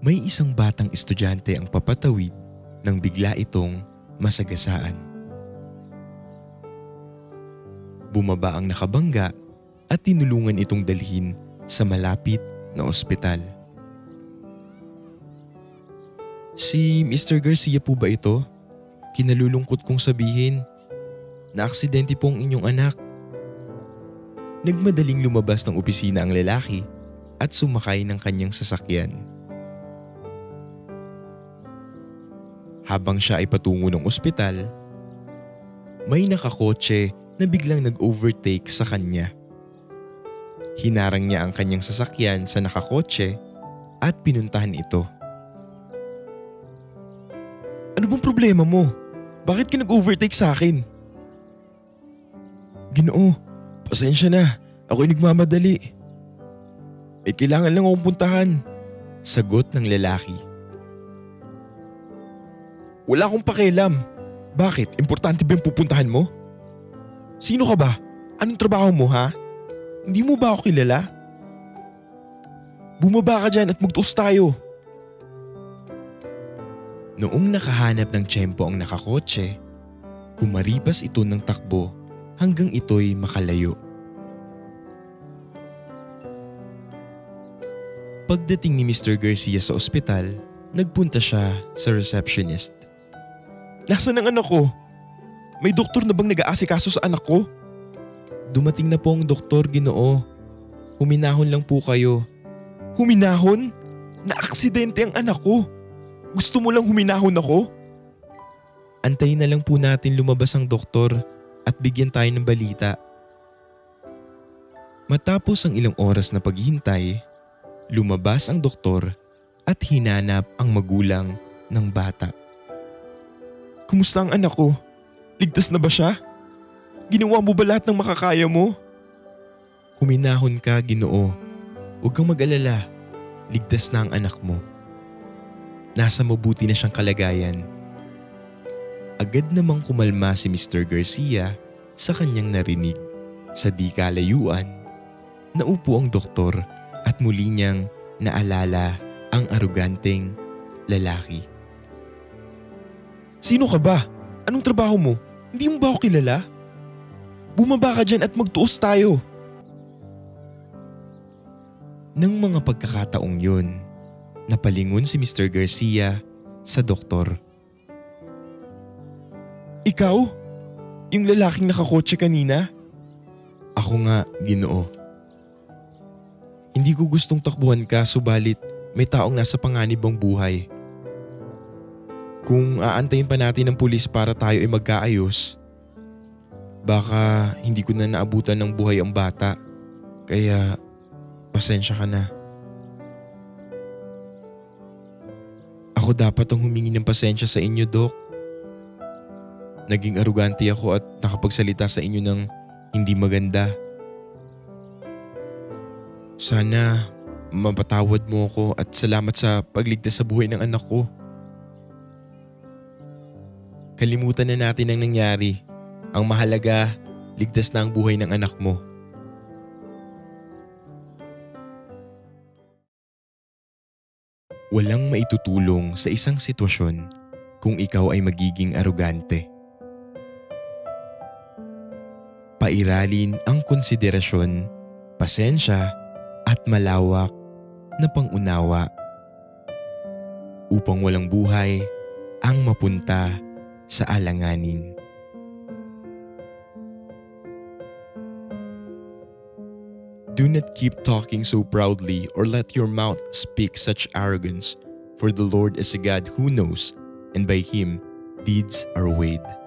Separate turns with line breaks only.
May isang batang estudyante ang papatawid nang bigla itong masagasaan. Bumaba ang nakabangga at tinulungan itong dalhin sa malapit na ospital. Si Mr. Garcia po ba ito? Kinalulungkot kong sabihin na aksidente po ang inyong anak. Nagmadaling lumabas ng opisina ang lalaki at sumakay ng kanyang sasakyan. Habang siya ay patungo ng ospital, may nakakotse na biglang nag-overtake sa kanya. Hinarang niya ang kanyang sasakyan sa nakakotse at pinuntahan ito. Ano bang problema mo? Bakit ka nag-overtake sa akin? Ginoo, pasensya na. Ako'y nagmamadali. Kailangan lang akong puntahan. Sagot ng lalaki. Wala akong pakialam. Bakit? Importante ba yung pupuntahan mo? Sino ka ba? Anong trabaho mo ha? Hindi mo ba ako kilala? Bumaba ka dyan at magtuos tayo. Noong nakahanap ng tiyempo ang nakakotse, kumaripas ito ng takbo hanggang ito'y makalayo. Pagdating ni Mr. Garcia sa ospital, nagpunta siya sa receptionist. Nasaan ang anak ko? May doktor na bang nag-aasikaso sa anak ko? Dumating na po ang doktor, Ginoo. Huminahon lang po kayo. Huminahon? Na-aksidente ang anak ko. Gusto mo lang huminahon ako? Antayin na lang po natin lumabas ang doktor at bigyan tayo ng balita. Matapos ang ilang oras na paghihintay, lumabas ang doktor at hinanap ang magulang ng bata. Kumusta ang anak ko? Ligtas na ba siya? Ginawa mo ba lahat ng makakaya mo? Huminahon ka, Ginoo. Huwag kang mag-alala. Ligtas na ang anak mo. Nasa mabuti na siyang kalagayan. Agad namang kumalma si Mr. Garcia sa kanyang narinig. Sa di kalayuan, naupo ang doktor at muli niyang naalala ang aruganteng lalaki. Sino ka ba? Anong trabaho mo? Hindi mo ba ako kilala? Bumaba ka dyan at magtuos tayo. Nang mga pagkakataong yun, napalingon si Mr. Garcia sa doktor. Ikaw? Yung lalaking nakakotse kanina? Ako nga, Ginoo. Hindi ko gustong takbuhan ka subalit may taong nasa panganib ang buhay. Kung aantayin pa natin ng pulis para tayo ay magkaayos, baka hindi ko na naabutan ng buhay ang bata. Kaya pasensya ka na. Ako dapat ang humingi ng pasensya sa inyo, Dok. Naging arugante ako at nakapagsalita sa inyo ng hindi maganda. Sana mapatawad mo ako at salamat sa pagligtas sa buhay ng anak ko. Kalimutan na natin ang nangyari. Ang mahalaga, ligtas na ang buhay ng anak mo. Walang maitutulong sa isang sitwasyon kung ikaw ay magiging arugante. Pairalin ang konsiderasyon, pasensya at malawak na pangunawa upang walang buhay ang mapunta sa alanganin. Do not keep talking so proudly or let your mouth speak such arrogance, for the Lord is a God who knows, and by Him deeds are weighed.